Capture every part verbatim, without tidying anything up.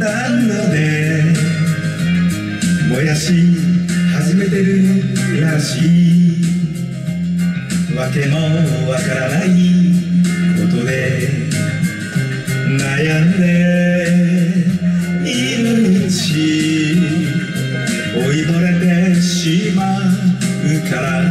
なので燃やし始めてるらしい。わけもわからないことで悩んでいるうち追いぼれてしまうから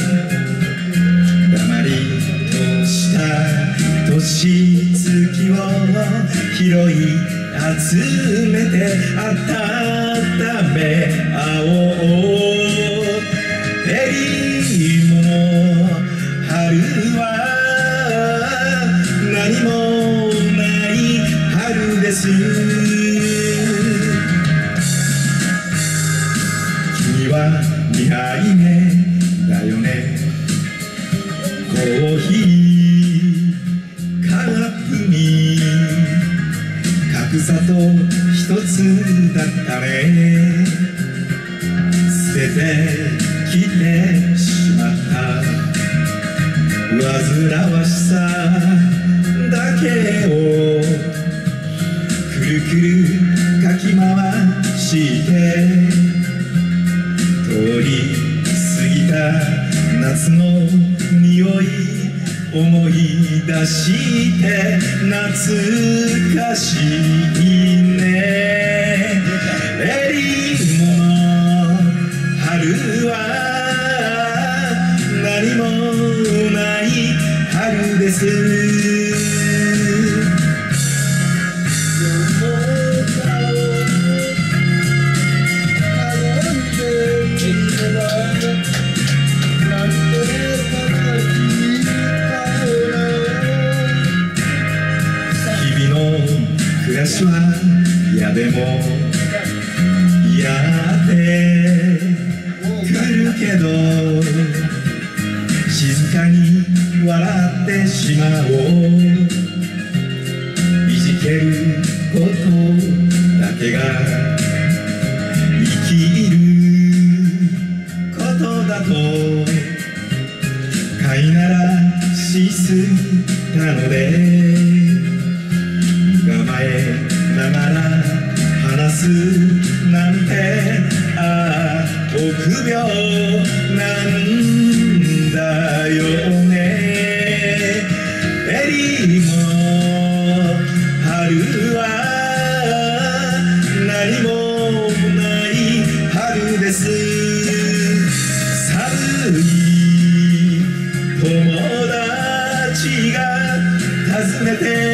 黙りとした年月を拾い集めて温め合おう。ペリモの春は何もない春です。君はにはいめだよね。コーヒーカップに格差と一つだったね。捨ててきてしまった煩わしさだけをくるくるかき回して通り過ぎた夏の匂い思い出して懐かしいね。エリモの春は何もない春です。日々の暮らしは嫌でもやってくるけど静かに笑ってしまおう。いじけることだけが生きることだと飼いならしすぎたので構えながら話すなんてああ臆病なんだよね。エリモ春は何もない春です。寒い友達が訪ねて